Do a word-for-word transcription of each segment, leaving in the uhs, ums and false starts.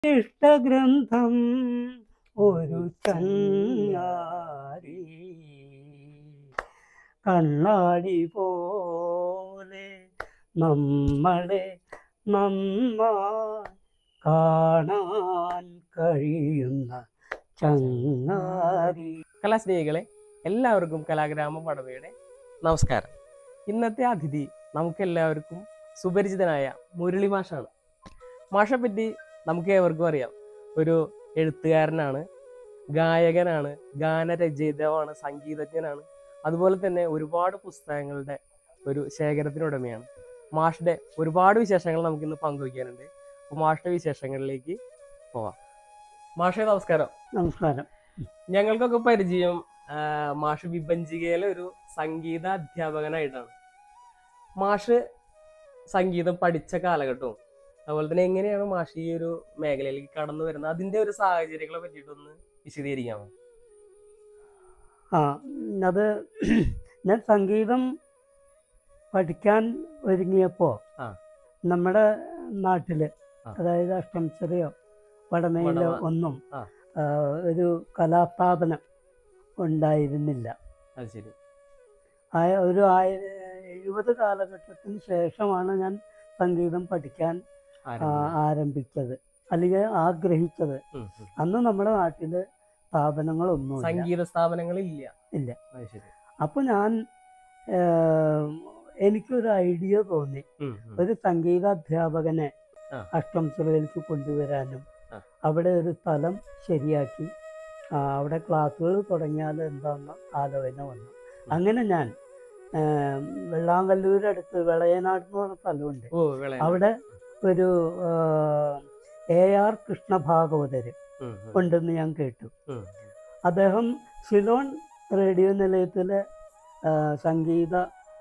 ഇഷ്ടഗ്രന്ഥം ഒരു ചങ്ങാരി കണ്ണാടി പോലെ നമ്മളെ നന്നായി കാണാൻ കഴിയുന്ന ചങ്ങാരി. കലാസ്നേഹികളെ, എല്ലാവർക്കും കലാഗ്രാമ പടവയുടെ നമസ്കാരം. ഇന്നത്തെ അതിഥി നമുക്കെല്ലാവർക്കും സുപരിചിതനായ മുരളി മാഷാണ്. മാഷെ പറ്റി നമുക്ക് ഏവർക്കും അറിയാം. ഒരു എഴുത്തുകാരനാണ്, ഗായകനാണ്, ഗാനരചയിതാവാണ്, സംഗീതജ്ഞനാണ്. അതുപോലെ തന്നെ ഒരുപാട് പുസ്തകങ്ങളുടെ ഒരു ശേഖരത്തിനുടമയാണ്. മാഷിന്റെ ഒരുപാട് വിശേഷങ്ങൾ നമുക്കിന്ന് പങ്കുവയ്ക്കാനുണ്ട്. അപ്പോൾ മാഷിന്റെ വിശേഷങ്ങളിലേക്ക് പോവാം. മാഷെ നമസ്കാരം. നമസ്കാരം. ഞങ്ങൾക്കൊക്കെ പരിചയം മാഷ് വിഭജികയിലെ ഒരു സംഗീത അധ്യാപകനായിട്ടാണ്. മാഷ് സംഗീതം പഠിച്ച കാലഘട്ടവും അതുപോലെ തന്നെ എങ്ങനെയാണ് മാഷ് ഈ ഒരു മേഖലയിലേക്ക് കടന്നു വരുന്നത്, അതിന്റെ ഒരു സാഹചര്യങ്ങളെ പറ്റിയിട്ടൊന്ന് വിശദീകരിക്കാമോ? ആ അത് ഞാൻ സംഗീതം പഠിക്കാൻ ഒരുങ്ങിയപ്പോൾ നമ്മുടെ നാട്ടില്, അതായത് അഷ്ടംസരയോ വടമയിലോ ഒന്നും ഒരു കലാസ്ഥാപനം ഉണ്ടായിരുന്നില്ല. അത് ശരി. ഒരു ആയിര എഴുപത് കാലഘട്ടത്തിന് ശേഷമാണ് ഞാൻ സംഗീതം പഠിക്കാൻ ആരംഭിച്ചത്, അല്ലെങ്കിൽ ആഗ്രഹിച്ചത്. അന്ന് നമ്മുടെ നാട്ടില് സ്ഥാപനങ്ങളൊന്നും സംഗീത സ്ഥാപനങ്ങളില്ല ഇല്ല. അപ്പൊ ഞാൻ എനിക്കൊരു ഐഡിയ തോന്നി, ഒരു സംഗീതാധ്യാപകനെ അഷ്ടംസരയിലേക്ക് കൊണ്ടുവരാനും അവിടെ ഒരു സ്ഥലം ശരിയാക്കി അവിടെ ക്ലാസ്സുകൾ തുടങ്ങിയാൽ എന്താണെന്ന് ആലോചന വന്നു. അങ്ങനെ ഞാൻ വെള്ളാങ്കല്ലൂരടുത്ത് വിളയനാട് എന്ന് പറഞ്ഞ സ്ഥലമുണ്ട്. അവിടെ ഒരു എ ആർ കൃഷ്ണ ഭാഗവതര് ഉണ്ടെന്ന് ഞാൻ കേട്ടു. അദ്ദേഹം സിലോൺ റേഡിയോ നിലയത്തിലെ സംഗീത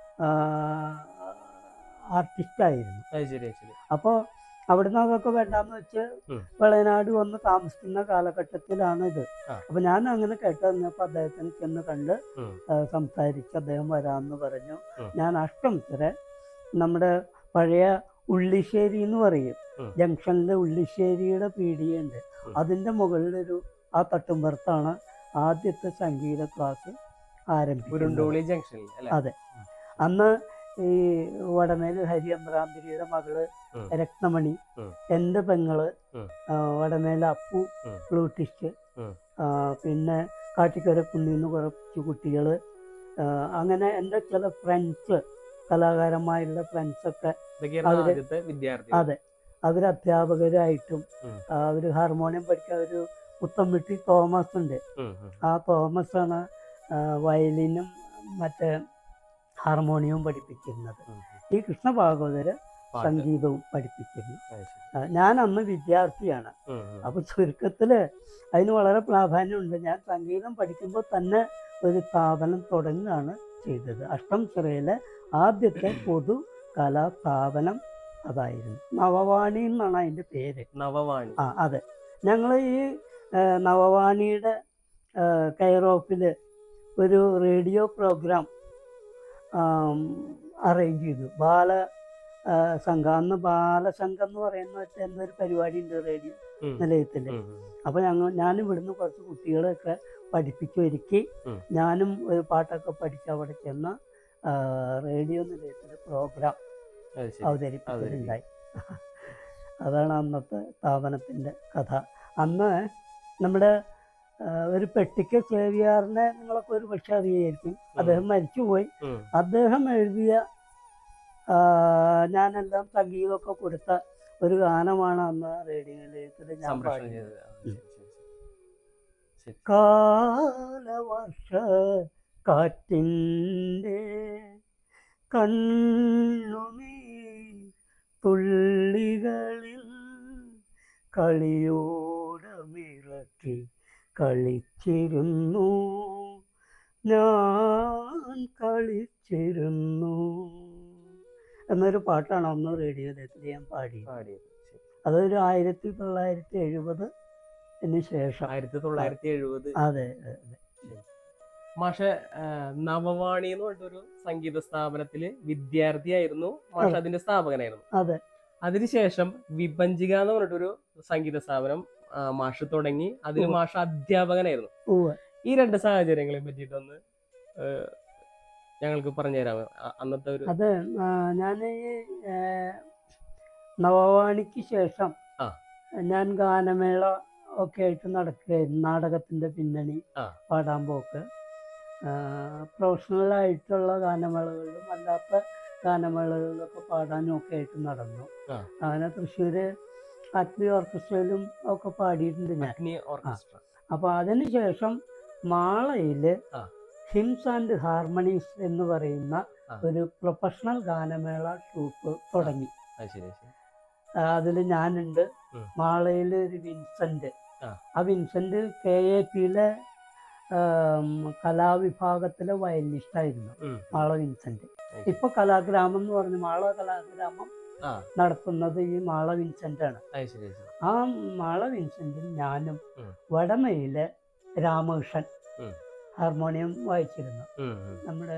ആർട്ടിസ്റ്റായിരുന്നു. അപ്പോൾ അവിടുന്ന് അതൊക്കെ വേണ്ടാന്ന് വെച്ച് വിളയനാട് വന്ന് താമസിക്കുന്ന കാലഘട്ടത്തിലാണ് ഇത്. അപ്പൊ ഞാൻ അങ്ങനെ കേട്ട് തന്നപ്പോൾ അദ്ദേഹത്തിന് ചെന്ന് കണ്ട് സംസാരിച്ച് അദ്ദേഹം വരാമെന്ന് പറഞ്ഞു. ഞാൻ അഷ്ടംസര നമ്മുടെ പഴയ ഉള്ളിശ്ശേരി എന്ന് പറയും, ജംഗ്ഷനിലെ ഉള്ളിശ്ശേരിയുടെ പീടികയുണ്ട്, അതിന്റെ മുകളിലൊരു ആ തട്ടുമ്പുറത്താണ് ആദ്യത്തെ സംഗീത ക്ലാസ് ആരംഭിച്ചത്. അതെ. അന്ന് ഈ വടമേല് ഹരിയമ്പ്രാന്തിരിയുടെ മകള് രത്നമണി, എൻ്റെ പെങ്ങള് വടമേല അപ്പു ഫ്ലൂട്ടിസ്റ്റ്, പിന്നെ കാട്ടിക്കര കുന്നിന്ന് കുറച്ച് കുട്ടികള്, അങ്ങനെ എൻ്റെ ചില ഫ്രണ്ട്സ്, കലാകാരന്മാരുടെ ഫ്രണ്ട്സൊക്കെ അവര് അതെ അവര് അധ്യാപകരായിട്ടും അവര് ഹാർമോണിയം പഠിക്കാൻ ഒരു പുത്തംവെട്ടി തോമസ് ഉണ്ട്. ആ തോമസ് ആണ് വയലിനും മറ്റേ ഹാർമോണിയവും പഠിപ്പിച്ചിരുന്നത്. ഈ കൃഷ്ണഭാഗവതര് സംഗീതവും പഠിപ്പിച്ചിരുന്നു. ഞാൻ അന്ന് വിദ്യാർത്ഥിയാണ്. അപ്പൊ ചുരുക്കത്തില് അതിന് വളരെ പ്രാധാന്യമുണ്ട്. ഞാൻ സംഗീതം പഠിക്കുമ്പോൾ തന്നെ ഒരു സ്ഥാപനം തുടങ്ങുകയാണ് ചെയ്തത്. അഷ്ടംസരയിലെ ആദ്യത്തെ പൊതു കലാ സ്ഥാപനം അതായിരുന്നു. നവവാണി എന്നാണ് അതിന്റെ പേര്. നവവാണി. ആ അതെ. ഞങ്ങൾ ഈ നവവാണിയുടെ കെയർ ഓഫില് ഒരു റേഡിയോ പ്രോഗ്രാം അറേഞ്ച് ചെയ്തു. ബാല സംഘം, അന്ന് ബാലസംഘം എന്ന് പറയുന്ന എന്തൊരു പരിപാടി ഉണ്ട് റേഡിയോ നിലയത്തില്. അപ്പൊ ഞങ്ങൾ ഞാനും ഇവിടുന്ന് കുറച്ച് കുട്ടികളെയൊക്കെ പഠിപ്പിച്ചൊരുക്കി ഞാനും ഒരു പാട്ടൊക്കെ പഠിച്ച് അവിടെ ചെന്ന് റേഡിയോ നിലയത്തിലെ പ്രോഗ്രാം അവതരിപ്പിച്ചിട്ടുണ്ടായി. അതാണ് അന്നത്തെ സ്ഥാപനത്തിന്റെ കഥ. അന്ന് നമ്മുടെ ഒരു പെട്ടിക്ക് സേവിയാറിനെ നിങ്ങളൊക്കെ ഒരു പക്ഷെ അറിയായിരിക്കും. അദ്ദേഹം മരിച്ചുപോയി. അദ്ദേഹം എഴുതിയ ഞാനെല്ലാം സംഗീതമൊക്കെ കൊടുത്ത ഒരു ഗാനമാണ് അന്ന് റേഡിയോ നിലയത്തിൽ ഞാൻ പാടിയത്. കാലവർഷ കാറ്റിൻ്റെ കണ്ണുനീ തുള്ളികളിൽ കളിയോടമിറക്കി കളിച്ചിരുന്നു ഞാൻ കളിച്ചിരുന്നു എന്നൊരു പാട്ടാണ് അന്ന് റേഡിയോ നിലയത്തിൽ ഞാൻ പാടിയത്. അതൊരു ആയിരത്തി തൊള്ളായിരത്തി എഴുപതിന് ശേഷം. ആയിരത്തി തൊള്ളായിരത്തി എഴുപത് അതെ അതെ. മാഷ് നവവാണി എന്ന് പറഞ്ഞൊരു സംഗീത സ്ഥാപനത്തില് വിദ്യാർത്ഥിയായിരുന്നു. മാഷ് അതിന്റെ സ്ഥാപകനായിരുന്നു. അതെ. അതിനുശേഷം വിഭജിക എന്ന് പറഞ്ഞിട്ടൊരു സംഗീത സ്ഥാപനം ആ, മാഷ് തുടങ്ങി. അതിൽ ഉവ്വ്. മാഷ് അധ്യാപകനായിരുന്നു. ഉവ്വ്. ഈ രണ്ട് സാഹചര്യങ്ങളെ പറ്റിയിട്ടൊന്ന് ഏഹ്, ഞങ്ങൾക്ക് പറഞ്ഞു തരാമോ? അ- അന്നത്തെ ഒരു അത് ഞാൻ നവവാണിക്ക് ശേഷം ആ. ഞാൻ ഗാനമേള ഒക്കെ ആയിട്ട് നടക്കുകയായിരുന്നു. നാടകത്തിന്റെ പിന്നണി ആ. പാടാൻ പോക്ക്, പ്രൊഫഷണലായിട്ടുള്ള ഗാനമേളകളിലും അല്ലാത്ത ഗാനമേളകളിലൊക്കെ പാടാനും ഒക്കെ ആയിട്ട് നടന്നു. ആ. അങ്ങനെ തൃശ്ശൂര് ആത്മീയ ഓർക്കസ്ട്രയിലും ഒക്കെ പാടിയിട്ടുണ്ട് ഞാൻ. അഗ്നി ഓർക്കസ്ട്ര. അപ്പൊ അതിനുശേഷം മാളയില് ആ. ഹിംസ് ആൻഡ് ഹാർമണീസ് എന്ന് പറയുന്ന ആ. ഒരു പ്രൊഫഷണൽ ഗാനമേള ട്രൂപ്പ് തുടങ്ങി. അത് ശരി ശരി. അതിൽ ഞാനുണ്ട്. ഉം. മാളയിൽ ഒരു വിൻസെന്റ്. ആ. ആ വിൻസെന്റ് കെ എ പിയിലെ കലാവിഭാഗത്തിലെ വയലിനിസ്റ്റായിരുന്നു ഉം. മാള വിൻസെന്റ്. അത് ഇപ്പൊ കലാഗ്രാമം എന്ന് പറഞ്ഞ് മാള കലാഗ്രാമം ആ. നടത്തുന്നത് ഈ മാള വിൻസെന്റ് ആണ്. അത് ശരി ശരി. ആ മാള വിൻസെന്റും ഞാനും ഉം. വടമയിലെ രാമകൃഷ്ണൻ ഉം. ഹാർമോണിയം വായിച്ചിരുന്നു. ഉം, ഉം. നമ്മുടെ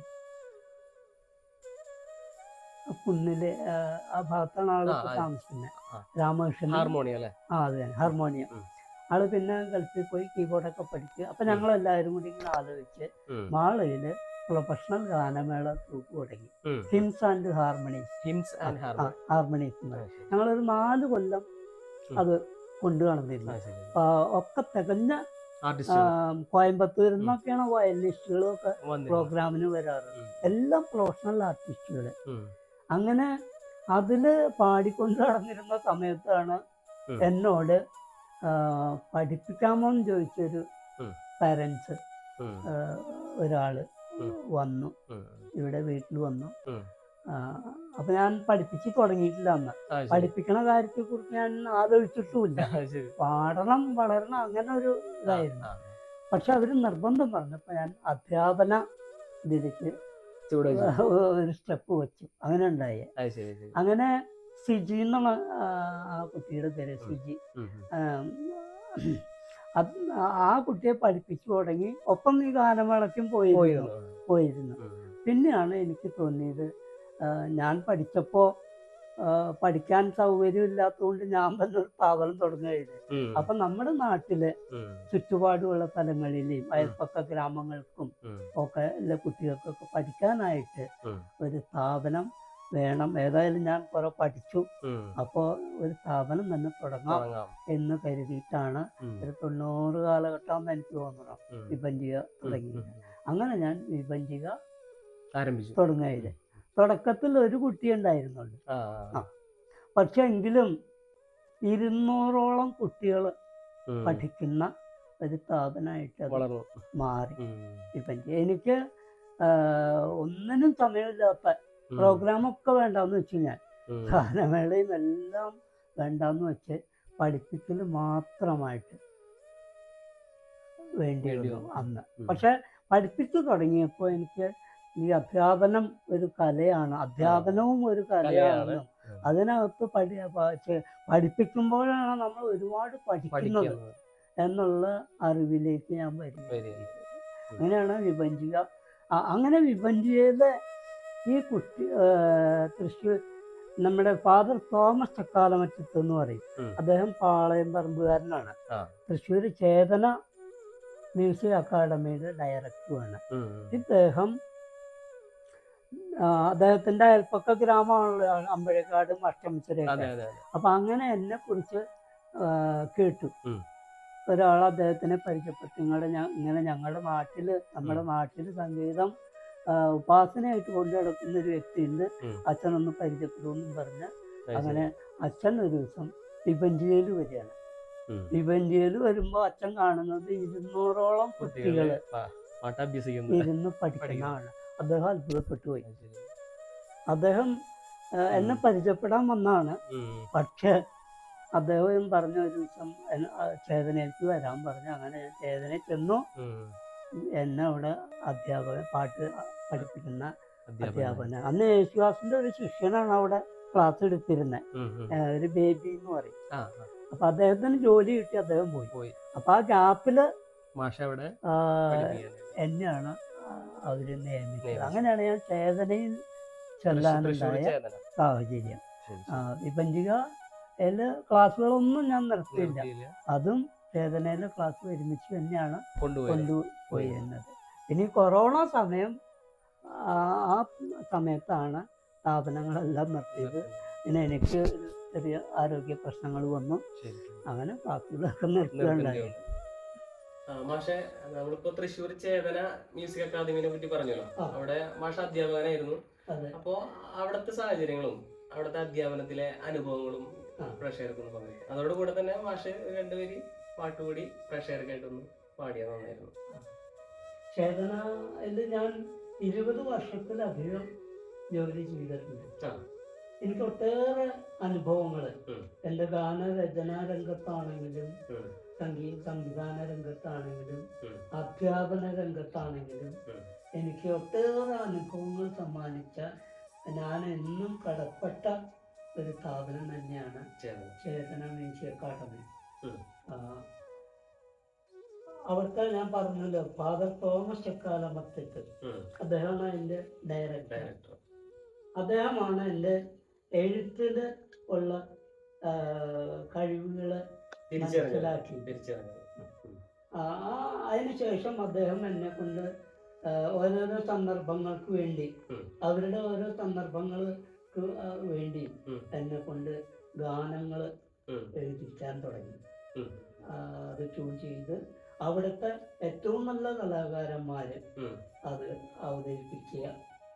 ആ കുന്നില് ആ, ആ ഭാഗത്താണ് ആള് ആ, ഇപ്പൊ ആ. താമസിക്കുന്നത്. ആ. രാമകൃഷ്ണൻ. ഹാർമോണിയം അല്ലേ? ആ അതെ തന്നെ, ഹാർമോണിയം. ഉം. ആള് പിന്നെ ഗൾഫിൽ പോയി കീബോർഡൊക്കെ പഠിച്ച്. അപ്പൊ ഞങ്ങൾ എല്ലാവരും കൂടി ഇങ്ങനെ ആലോചിച്ച് ഉം. മാളയില് പ്രൊഫഷണൽ ഗാനമേള ട്രൂപ്പ് തുടങ്ങി. ഉം. Hymns and harmonies. Hymns and harmonium. Harmonies എന്ന് അത് പറയും. ശരി. ഞങ്ങളൊരു നാല് കൊല്ലം ഉം. അത് കൊണ്ടു നടന്നിരുന്നു. അത് ശരി. ആ, ഒക്കെ തികഞ്ഞ ആർട്ടിസ്റ്റ് കോയമ്പത്തൂരിൽ നിന്നൊക്കെയാണ് വയലിനിസ്റ്റുകളും ഒക്കെ വന്നിരുന്നു. പ്രോഗ്രാമിന് വരാറ്. ഉം. എല്ലാം പ്രൊഫഷണൽ ആർട്ടിസ്റ്റുകൾ. ഉം. അങ്ങനെ അതില് പാടിക്കൊണ്ട് നടന്നിരുന്ന സമയത്താണ് ഉം. എന്നോട് ആ, പഠിപ്പിക്കാമോ എന്ന് ചോദിച്ചൊരു ഉം. പാരൻസ് ഉം. ഒരാള് ഉം. വന്നു, ഉം. ഇവിടെ വീട്ടിൽ വന്നു. ഉം. ആ, അപ്പൊ ഞാൻ പഠിപ്പിച്ച് തുടങ്ങിയിട്ടില്ല അന്ന്. അത് ശരി. പഠിപ്പിക്കണ കാര്യത്തെ കുറിച്ച് ഞാൻ ആലോചിച്ചിട്ടുമില്ല. അത് ശരി. പാടണം, വളരണം, അങ്ങനെ ഒരു ആ, ഇതായിരുന്നു. ആ. പക്ഷെ അവര് നിർബന്ധം പറഞ്ഞപ്പോ ഞാൻ അധ്യാപന ഇതിലേക്ക് ചൂട് വെച്ചു. ഒരു സ്റ്റെപ്പ് വെച്ചു. അങ്ങനെ ഉണ്ടായി. അത് ശരി ശരി. അങ്ങനെ സിജി എന്നുള്ള ആ, ആ കുട്ടിയുടെ പേര് സിജി. ഉം. ഉം. ആം, അത് ആ കുട്ടിയെ പഠിപ്പിച്ചു തുടങ്ങി. ഒപ്പം ഈ ഗാനമേളയ്ക്കും പോയിരുന്നു പോയിരുന്നു. പോയിരുന്നു ഉം. പിന്നെയാണ് എനിക്ക് തോന്നിയത്, ആ, ഞാൻ പഠിച്ചപ്പോൾ പഠിക്കാൻ സൗകര്യമില്ലാത്തതുകൊണ്ട് ഞാൻ തന്നെ ഒരു സ്ഥാപനം തുടങ്ങുകയില്ല. ഉം. അപ്പൊ നമ്മുടെ നാട്ടിലെ ഉം. ചുറ്റുപാടുള്ള സ്ഥലങ്ങളിലെയും അയൽപ്പക്ക ഗ്രാമങ്ങൾക്കും ഉം. ഒക്കെ ഉള്ള കുട്ടികൾക്കൊക്കെ പഠിക്കാനായിട്ട് ഉം. ഒരു സ്ഥാപനം വേണം. ഏതായാലും ഞാൻ കുറെ പഠിച്ചു. ഉം. അപ്പോൾ ഒരു സ്ഥാപനം തന്നെ തുടങ്ങാം തുടങ്ങാം. എന്ന് കരുതിയിട്ടാണ് ഉം. ഒരു തൊണ്ണൂറ് കാലഘട്ടം എനിക്ക് തോന്നണം ഉം. വിഭജിക ഉം. തുടങ്ങി. ഉം. അങ്ങനെ ഞാൻ വിഭജിക ആരംഭിച്ചു. തുടങ്ങയില്ല. തുടക്കത്തിൽ ഒരു കുട്ടി ഉണ്ടായിരുന്നുള്ളൂ. ആ, ആ. പക്ഷെ എങ്കിലും ഇരുന്നൂറോളം കുട്ടികൾ ഉം. പഠിക്കുന്ന ഒരു സ്ഥാപനമായിട്ട് അത് വളർന്നു. മാറി. ഉം. വിഭജിക എനിക്ക് ആ, ഒന്നിനും സമയമില്ലാത്ത ഉം. പ്രോഗ്രാമൊക്കെ വേണ്ടാന്ന് വെച്ചു. ഞാൻ ഉം. ഗാനമേളയും എല്ലാം വേണ്ടാന്ന് വെച്ച് പഠിപ്പിക്കൽ മാത്രമായിട്ട് വേണ്ടി വേണ്ടി വന്നു വന്നു. അന്ന്. ഉം. പക്ഷെ പഠിപ്പിച്ചു തുടങ്ങിയപ്പോൾ എനിക്ക് ഈ അധ്യാപനം ഒരു കലയാണ്, അധ്യാപനവും ഒരു കലയാണ്. ഉം. അതിനകത്ത് പഠി പ- ചെ- പഠിപ്പിക്കുമ്പോഴാണ് നമ്മൾ ഒരുപാട് പഠിക്കുന്നത് പഠിക്കുന്നത്. എന്നുള്ള അറിവിലേക്ക് ഞാൻ വരിക. വരിക. അങ്ങനെയാണ് വിഭജിക. അ- അങ്ങനെ വിഭജികയിലെ ഈ കുട്ടി ആ, തൃശ്ശൂർ നമ്മുടെ ഫാദർ തോമസ് ചക്കാലമറ്റത്ത് എന്ന് പറയും. ഉം. അദ്ദേഹം പാളയം പറമ്പുകാരനാണ്. ആ. തൃശ്ശൂർ ചേതന മ്യൂസിക് അക്കാദമിയുടെ ഡയറക്ടറുമാണ് ഉം. ഇദ്ദേഹം. ആ, അദ്ദേഹത്തിന്റെ അയൽപ്പക്ക ഗ്രാമമാണല്ലോ അമ്പഴക്കാടും അതെ അഷ്ടമിച്ചിരയൊക്കെ. അതെ അതെ. അപ്പൊ അങ്ങനെ എന്നെ കുറിച്ച് കേട്ടു. ഉം. ഒരാൾ അദ്ദേഹത്തിനെ പരിചയപ്പെട്ടു. നിങ്ങളുടെ ഇങ്ങനെ ഞങ്ങളുടെ നാട്ടില് നമ്മുടെ നാട്ടില് സംഗീതം ആ, ഉപാസനയായിട്ട് കൊണ്ടു നടക്കുന്ന ഒരു വ്യക്തിയുണ്ട്, ഉം. അച്ഛനൊന്ന് പരിചയപ്പെടുമെന്നും പറഞ്ഞ് അത് അങ്ങനെ അച്ഛൻ ഒരു ദിവസം വിഭജികയിൽ വരികയാണ്. ഉം. വിഭജികയിൽ വരുമ്പോ അച്ഛൻ കാണുന്നത് ഇരുന്നൂറോളം കുട്ടികള് കുട്ടികളെ പാ- പാട്ട് അഭ്യസിക്കുന്നു. ഇരുന്ന് പഠിക്കുന്നതാണ്. അദ്ദേഹം അത്ഭുതപ്പെട്ടു പോയി. അത് ശരി. അദ്ദേഹം ആ, എന്നെ പരിചയപ്പെടാൻ വന്നാണ്. ഉം. പക്ഷെ അദ്ദേഹം പറഞ്ഞ ഒരു ദിവസം എന്നെ- ആ, ചേതനയിലേക്ക് വരാൻ പറഞ്ഞു. അങ്ങനെ ഞാൻ ചേതനയിൽ ചെന്നു. ഉം. എന്നെ അവിടെ അധ്യാപകൻ പാട്ട് പഠിപ്പിക്കുന്ന അധ്യാപകൻ. അധ്യാപകൻ. അന്ന് യേശുദാസിന്റെ ഒരു ശിഷ്യനാണ് അവിടെ ക്ലാസ് എടുത്തിരുന്നത്. ഉം. ഉം. ഒരു ബേബി എന്ന് പറയും. ആ, ആ. അപ്പൊ അദ്ദേഹത്തിന് ജോലി കിട്ടി, അദ്ദേഹം പോയി. പോയി. അപ്പൊ ആ ഗ്യാപ്പില് മാഷ അവിടെ ആ, പഠിപ്പിക്കാനായിട്ട്. എന്നെയാണ് അവര് നിയമിച്ചത്. നിയമിച്ചത്. അങ്ങനെയാണ് ഞാൻ ചേതനയിൽ തൃശ്ശൂർ ചെല്ലാനുണ്ടായ ചേതന. സാഹചര്യം. വിഭജികയില് ക്ലാസ്സുകളൊന്നും ഞാൻ നിർത്തിയില്ല. അതും ചേതനയിലെ ക്ലാസ് ഒരുമിച്ച് തന്നെയാണ് കൊണ്ടുപോയിരുന്നത്. പിന്നെ കൊറോണ സമയം ആ സമയത്താണ് സ്ഥാപനങ്ങളെല്ലാം നിർത്തിയത്. പിന്നെ എനിക്ക് ചെറിയ ആരോഗ്യ പ്രശ്നങ്ങൾ വന്നു. അങ്ങനെ ക്ലാസ്സുകളൊക്കെ നിർത്തുകയുണ്ടായി. മാഷെ, നമ്മളിപ്പോ തൃശ്ശൂർ ചേതന മ്യൂസിക് അക്കാദമിനെ പറ്റി പറഞ്ഞല്ലോ. അവിടെ മാഷ അധ്യാപകനായിരുന്നു. അപ്പോ അവിടുത്തെ സാഹചര്യങ്ങളും അവിടുത്തെ അധ്യാപനത്തിലെ അനുഭവങ്ങളും പ്രേക്ഷകർക്കൊന്ന് പറഞ്ഞു. അതോടുകൂടെ തന്നെ മാഷ് രണ്ടുപേര് പാട്ടുകൂടി പ്രേക്ഷകർക്കായിട്ടൊന്ന് പാടിയത് നന്നായിരുന്നു. ചേതനയിൽ ഞാൻ ഇരുപത് വർഷത്തിലധികം ജോലി ചെയ്തിട്ടുണ്ട്. എനിക്ക് ഒട്ടേറെ അനുഭവങ്ങൾ എൻ്റെ ഗാനരചനാ രംഗത്താണെങ്കിലും സംഗീത സംവിധാന രംഗത്താണെങ്കിലും അധ്യാപന രംഗത്താണെങ്കിലും എനിക്ക് ഒട്ടേറെ അനുഭവങ്ങൾ സമ്മാനിച്ച, ഞാൻ എന്നും കടപ്പെട്ട ഒരു സ്ഥാപനം തന്നെയാണ് ചേതന മ്യൂസിക് അക്കാദമി. അവിടുത്തെ ഞാൻ പറഞ്ഞല്ലോ, ഫാദർ തോമസ് ചക്കാലമത്തേക്ക്, അദ്ദേഹമാണ് എൻ്റെ ഡയറക്ടർ. അദ്ദേഹമാണ് എൻ്റെ എഴുത്തിൽ ഉള്ള കഴിവുകളെ മനസ്സിലാക്കി. അതിനുശേഷം അദ്ദേഹം എന്നെ കൊണ്ട് ഓരോരോ സന്ദർഭങ്ങൾക്ക് വേണ്ടി, അവരുടെ ഓരോ സന്ദർഭങ്ങൾക്ക് വേണ്ടി എന്നെ കൊണ്ട് ഗാനങ്ങൾ എഴുതിക്കാൻ തുടങ്ങി. അത് ട്യൂൺ ചെയ്ത് അവിടുത്തെ ഏറ്റവും നല്ല കലാകാരന്മാര് അത് അവതരിപ്പിക്കുക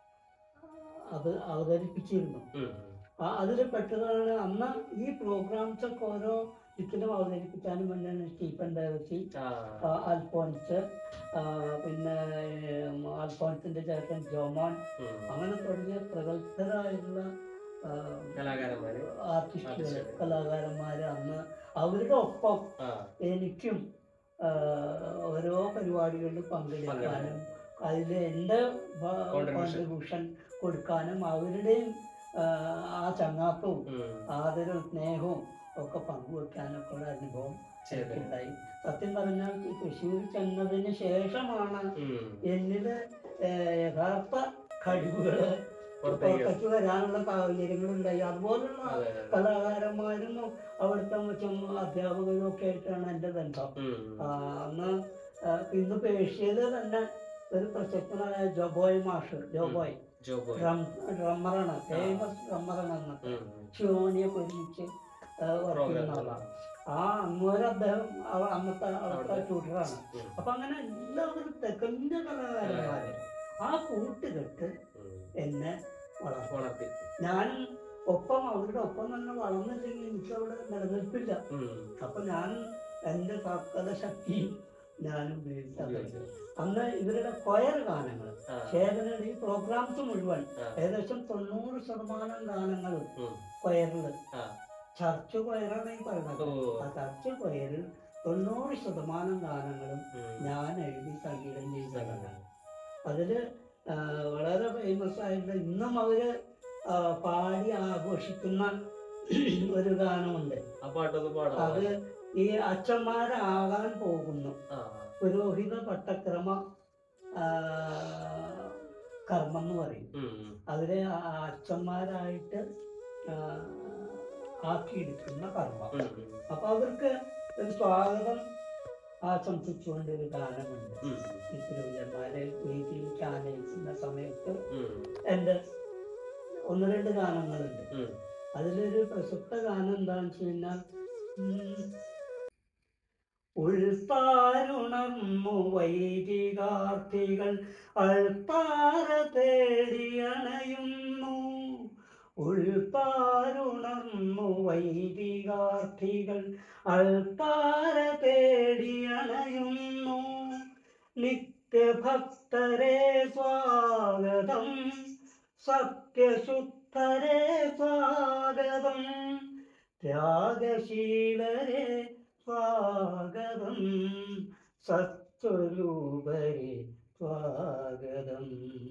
അത് അവതരിപ്പിച്ചിരുന്നു. അതിൽ പെട്ടതാണ് അന്ന് ഈ പ്രോഗ്രാംസ് ഒക്കെ ഓരോ ഇതിലും അവതരിപ്പിക്കാനും വേണ്ടിയാണ് സ്റ്റീഫൻ ഡേവിസി, അൽഫോൻസ്, പിന്നെ അൽഫോൻസിന്റെ ചേട്ടൻ ജോമോൻ, അങ്ങനെ തുടങ്ങിയ പ്രഗത്ഭരായിട്ടുള്ള ആർട്ടിസ്റ്റുകൾ, കലാകാരന്മാര് അന്ന് അവരുടെ ഒപ്പം എനിക്കും ഓരോ പരിപാടികളിൽ പങ്കെടുക്കാനും അതിൽ എൻ്റെ കോൺട്രിബ്യൂഷൻ കൊടുക്കാനും അവരുടെയും ആ ചങ്ങാത്തവും ആദരവും സ്നേഹവും ഒക്കെ പങ്കുവെക്കാനൊക്കെ ഉള്ള അനുഭവം ഉണ്ടായി. സത്യം പറഞ്ഞാൽ തൃശ്ശൂർ ചെന്നതിന് ശേഷമാണ് എന്നില് യഥാർത്ഥ കഴിവുകള് പുറത്തേക്ക് വരാനുള്ള സാഹചര്യങ്ങളുണ്ടായി. അതുപോലുള്ള കലാകാരന്മാരും അവിടുത്തെ അധ്യാപകരും ഒക്കെ ആയിട്ടാണ് എൻ്റെ ബന്ധം. അന്ന് ഇന്ന് പേർഷ്യയില് തന്നെ ഒരു പ്രശസ്തനായ ജോബോയ് മാഷ്, ജോബോയ് ഡ്രമ്മറാണ്, ഫേമസ് ഡ്രമ്മറാണ്. അന്നത്തെ ഷിയോണിയൊക്കെ ഒരുമിച്ച് വർക്ക് ചെയ്യുന്ന ആളാണ്. ആ അന്നൊരു അദ്ദേഹം അന്നത്തെ അവിടുത്തെ ട്യൂട്ടറാണ്. അപ്പൊ അങ്ങനെ എല്ലാവരും തികഞ്ഞ കലാകാരന്മാര് ആ കൂട്ടുകെട്ട് എന്നെ വളർത്തി. ഞാനും ഒപ്പം അവരുടെ ഒപ്പം തന്നെ വളർന്നില്ലെങ്കിൽ എനിക്ക് അവിടെ നിലനിൽപ്പില്ല. അപ്പൊ ഞാൻ എൻ്റെ സകല ശക്തിയും ഞാൻ ഉപയോഗിച്ചത്. അന്ന് ഇവരുടെ കൊയർ ഗാനങ്ങൾ, ചേതനയുടെ ഈ പ്രോഗ്രാംസ് മുഴുവൻ ഏകദേശം തൊണ്ണൂറ് ശതമാനം ഗാനങ്ങളും കൊയറില്, ചർച്ച് കൊയറാണ് ഈ പറയുന്നത്. ആ ചർച്ച് കൊയറിൽ തൊണ്ണൂറ് ശതമാനം ഗാനങ്ങളും ഞാൻ എഴുതി സംഗീതം ചെയ്തതാണ്. അതില് വളരെ ഫേമസ് ആയിട്ടുള്ള ഇന്നും അവര് പാടി ആഘോഷിക്കുന്ന ഒരു ഗാനമുണ്ട്. അത് ഈ അച്ഛന്മാരാകാൻ പോകുന്നു, പുരോഹിത പട്ടക്രമ കർമ്മം എന്ന് പറയും. അതിലെ അച്ഛന്മാരായിട്ട് ആക്കിയെടുക്കുന്ന കർമ്മം. അപ്പൊ അവർക്ക് ഒരു സ്വാഗതം ആശംസിച്ചുകൊണ്ട് ഒരു ഗാനമുണ്ട്. ഈ പുരോഹിതന്മാരെ വേദിയിലേക്ക് ആനയിക്കുന്ന സമയത്ത് എൻ്റെ ഒന്ന് രണ്ട് ഗാനങ്ങളുണ്ട്. അതിലൊരു പ്രശസ്ത ഗാനം എന്താണെന്ന് വെച്ച് കഴിഞ്ഞാൽ, ഉൾപ്പാരുണർന്നു വൈദികാർത്ഥികൾ അൾപ്പാറ തേടിയണയുന്നു, ഉൾപ്പാരുണർന്നു വൈദികാർത്ഥികൾ അൾപ്പാറ തേടിയണയുന്നു, നിത്യഭക്തരെ സ്വാഗതം, സത്യശുദ്ധരെ സ്വാഗതം, ത്യാഗശീലരെ സ്വാഗതം, സത്സ്വരൂപരെ സ്വാഗതം.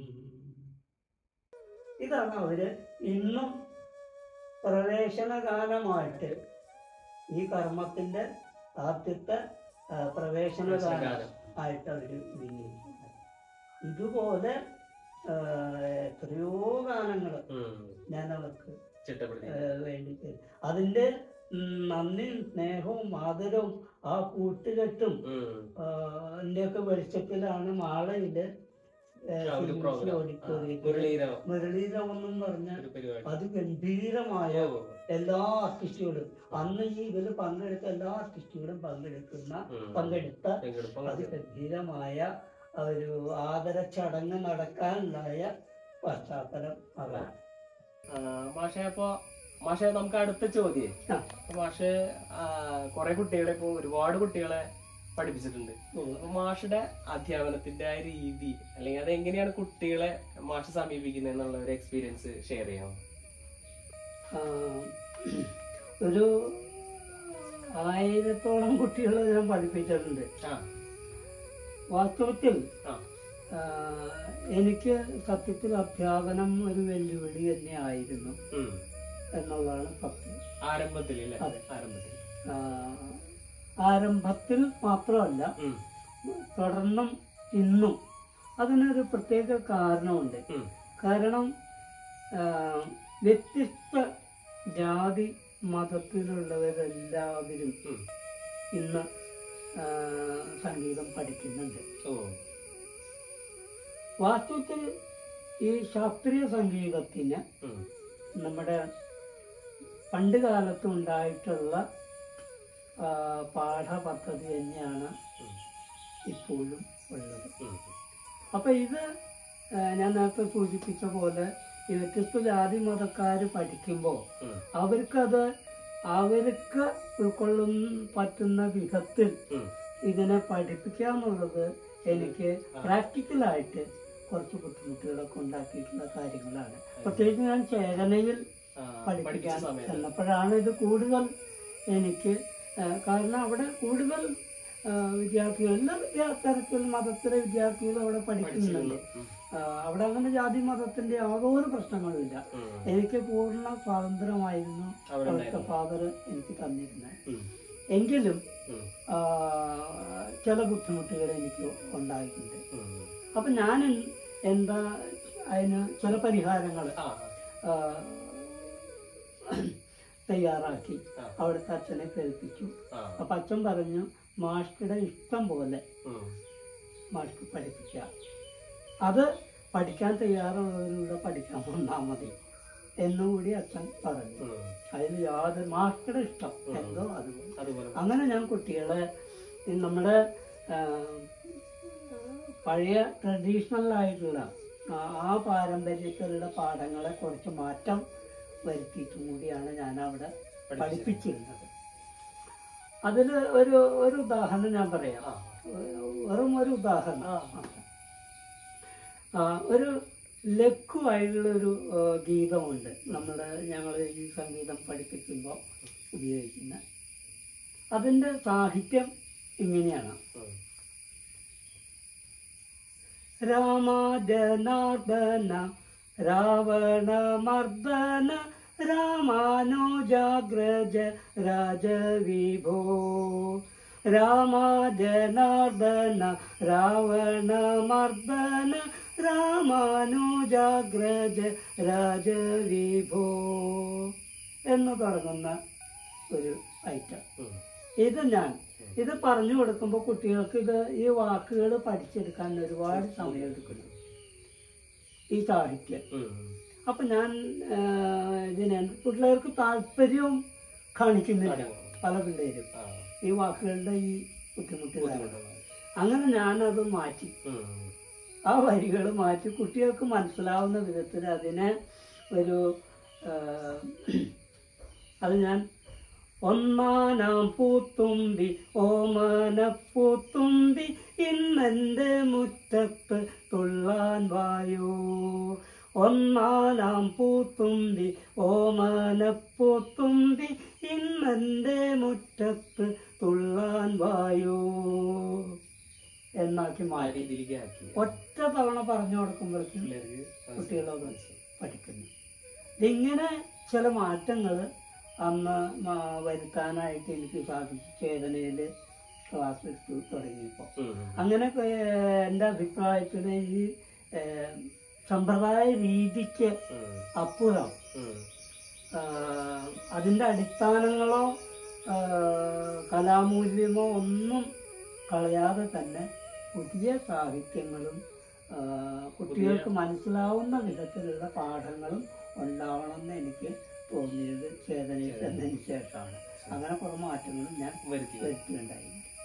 ഇതാണ് അവര് ഇന്നും പ്രവേശന ഗാനമായിട്ട് ഈ കർമ്മത്തിന്റെ ആദ്യത്തെ പ്രവേശന ഗാനം ആയിട്ട് അവർ ഉപയോഗിക്കുന്നത്. ഇതുപോലെ എത്രയോ ഗാനങ്ങൾ ഞാൻ അവർക്ക് വേണ്ടി അതിന്റെ നന്ദിയും സ്നേഹവും ആദരവും ആ കൂട്ടുകെട്ടും ഒക്കെ വെളിച്ചത്തിലാണ് മാളയില് മുരളീരവം എന്നും പറഞ്ഞ അതിഗംഭീരമായ എല്ലാ ആർട്ടിസ്റ്റുകളും അന്ന് ഈ ഇതിൽ പങ്കെടുത്ത എല്ലാ ആർട്ടിസ്റ്റുകളും പങ്കെടുക്കുന്ന പങ്കെടുത്ത അതിഗംഭീരമായ ഒരു ആദര ചടങ്ങ് നടക്കാനുണ്ടായ പശ്ചാത്തലം അതാണ്. മാഷെ അപ്പൊ മാഷെ നമുക്ക് അടുത്ത ചോദ്യം, മാഷ് കുറെ കുട്ടികളെ ഇപ്പൊ ഒരുപാട് കുട്ടികളെ പഠിപ്പിച്ചിട്ടുണ്ട്. അപ്പൊ മാഷുടെ അധ്യാപനത്തിന്റെ ആ രീതി അല്ലെങ്കിൽ അത് എങ്ങനെയാണ് കുട്ടികളെ മാഷ് സമീപിക്കുന്നത് എന്നുള്ള ഒരു എക്സ്പീരിയൻസ് ഷെയർ ചെയ്യാം. ഒരു ആയിരത്തോളം കുട്ടികളെ ഞാൻ പഠിപ്പിച്ചിട്ടുണ്ട്. വാസ്തവത്തിൽ എനിക്ക് സത്യത്തിൽ അധ്യാപനം ഒരു വെല്ലുവിളി തന്നെ ആയിരുന്നു എന്നുള്ളതാണ് സത്യം. ആരംഭത്തിൽ ആരംഭത്തിൽ മാത്രമല്ല, തുടർന്നും ഇന്നും അതിനൊരു പ്രത്യേക കാരണമുണ്ട്. കാരണം വ്യത്യസ്ത ജാതി മതത്തിലുള്ളവരെല്ലാവരും ഇന്ന് സംഗീതം പഠിക്കുന്നുണ്ട്. വാസ്തവത്തിൽ ഈ ശാസ്ത്രീയ സംഗീതത്തിന് നമ്മുടെ പണ്ട് കാലത്ത് ഉണ്ടായിട്ടുള്ള പാഠപദ്ധതി തന്നെയാണ് ഇപ്പോഴും ഉള്ളത്. അപ്പൊ ഇത് ഞാൻ നേരത്തെ സൂചിപ്പിച്ച പോലെ ഈ വ്യത്യസ്ത ജാതി മതക്കാർ പഠിക്കുമ്പോൾ അവർക്കത് അവർക്ക് ഉൾക്കൊള്ളാൻ പറ്റുന്ന വിധത്തിൽ ഇതിനെ പഠിപ്പിക്കുക എന്നുള്ളത് എനിക്ക് പ്രാക്ടിക്കലായിട്ട് കുറച്ച് ബുദ്ധിമുട്ടുകളൊക്കെ ഉണ്ടാക്കിയിട്ടുള്ള കാര്യങ്ങളാണ്. പ്രത്യേകിച്ച് ഞാൻ ചേതനയിൽ പഠിപ്പിക്കാൻ ചെന്നപ്പോഴാണ് ഇത് കൂടുതൽ എനിക്ക്, കാരണം അവിടെ കൂടുതൽ വിദ്യാർത്ഥികൾ എല്ലാ തരത്തിൽ മതത്തിലെ വിദ്യാർത്ഥികൾ അവിടെ പഠിക്കുന്നുണ്ട്. അവിടെ അങ്ങനെ ജാതി മതത്തിന്റെ യാതൊരു പ്രശ്നങ്ങളുമില്ല. എനിക്ക് പൂർണ്ണ സ്വാതന്ത്ര്യമായിരുന്നു അവിടുത്തെ ഫാദർ എനിക്ക് തന്നിരുന്നത്. എങ്കിലും ചില ബുദ്ധിമുട്ടുകൾ എനിക്ക് ഉണ്ടായിട്ടുണ്ട്. അപ്പൊ ഞാൻ എന്താ അതിന് ചില പരിഹാരങ്ങൾ തയ്യാറാക്കി അവിടുത്തെ അച്ഛനെ കേൾപ്പിച്ചു. അപ്പൊ അച്ഛൻ പറഞ്ഞു, മാഷ്കുടെ ഇഷ്ടം പോലെ മാഷ്ക്ക് പഠിപ്പിക്കുക, അത് പഠിക്കാൻ തയ്യാറുള്ളവരിലൂടെ പഠിക്കാൻ വന്നാൽ മതി എന്നുകൂടി അച്ഛൻ പറഞ്ഞു. അതിൽ യാതൊരു മാഷ്കുടെ ഇഷ്ടം എന്തോ അതുപോലെ. അങ്ങനെ ഞാൻ കുട്ടികളെ നമ്മുടെ പഴയ ട്രഡീഷണൽ ആയിട്ടുള്ള ആ പാരമ്പര്യത്തിലുള്ള പാഠങ്ങളെ കുറച്ച് മാറ്റം വരുത്തിയിട്ടും കൂടിയാണ് ഞാൻ അവിടെ പഠിപ്പിച്ചിരുന്നത്. അതിൽ ഒരു ഒരു ഉദാഹരണം ഞാൻ പറയാം, വെറും ഒരു ഉദാഹരണം. ഒരു ലഘുവായിട്ടുള്ളൊരു ഗീതമുണ്ട് നമ്മുടെ ഞങ്ങൾ ഈ സംഗീതം പഠിപ്പിക്കുമ്പോൾ ഉപയോഗിക്കുന്ന. അതിൻ്റെ സാഹിത്യം ഇങ്ങനെയാണ്: രാമ ജനാർദ്ദന രാവണ മർദ്ദന രാമാനുജാഗ്രജ രാജവിഭോ, രാമ ജനാർദ്ദന രാവണ മർദ്ദന രാമാനുജാഗ്രജ രാജവിഭോ എന്ന് തുടങ്ങുന്ന ഒരു ഐറ്റം. ഇത് ഞാൻ ഇത് പറഞ്ഞു കൊടുക്കുമ്പോൾ കുട്ടികൾക്ക് ഇത് ഈ വാക്കുകൾ പഠിച്ചെടുക്കാൻ ഒരുപാട് സമയമെടുക്കുന്നു, ഈ സാഹിത്യം. അപ്പൊ ഞാൻ ഇതിനെ പിള്ളേർക്ക് താല്പര്യവും കാണിക്കുന്നില്ല പല പിള്ളേരും ഈ വാക്കുകളുടെ ഈ ബുദ്ധിമുട്ടുകൾ. അങ്ങനെ ഞാനത് മാറ്റി, ആ വരികൾ മാറ്റി കുട്ടികൾക്ക് മനസ്സിലാവുന്ന വിധത്തിൽ അതിനെ ഒരു അത് ഞാൻ ഒന്നാനാം പൂത്തുമ്പി ഓമന പൂത്തുമ്പി ഇന്നെന്റെ മുറ്റത്ത് തുള്ളാൻ വായോ, ഒന്നാനാം പൂത്തുമ്പി ഓമന പൂത്തുമ്പി ഇന്നെന്റെ മുറ്റത്ത് തുള്ളാൻ വായോ എന്നാക്കി മാറ്റി ഒറ്റ തവണ പറഞ്ഞു കൊടുക്കുമ്പോഴേക്കും കുട്ടികളത് പഠിക്കുന്നു. ഇതിങ്ങനെ ചില മാറ്റങ്ങൾ അന്ന് വരുത്താനായിട്ട് എനിക്ക് സാധിച്ചു ചേതനയിൽ ക്ലാസ് എടുത്തു തുടങ്ങിയപ്പോൾ. അങ്ങനെ എൻ്റെ അഭിപ്രായത്തിൽ ഈ സമ്പ്രദായ രീതിക്ക് അപ്പുറം അതിൻ്റെ അടിസ്ഥാനങ്ങളോ കലാമൂല്യമോ ഒന്നും കളയാതെ തന്നെ പുതിയ സാഹിത്യങ്ങളും കുട്ടികൾക്ക് മനസ്സിലാവുന്ന വിധത്തിലുള്ള പാഠങ്ങളും ഉണ്ടാവണമെന്ന് എനിക്ക് തോന്നിയത് ചേതനയിൽ എന്നതിന് ശേഷമാണ്. അങ്ങനെ കുറേ മാറ്റങ്ങളും ഞാൻ വരുത്തിയിട്ടുണ്ടായിരുന്നു.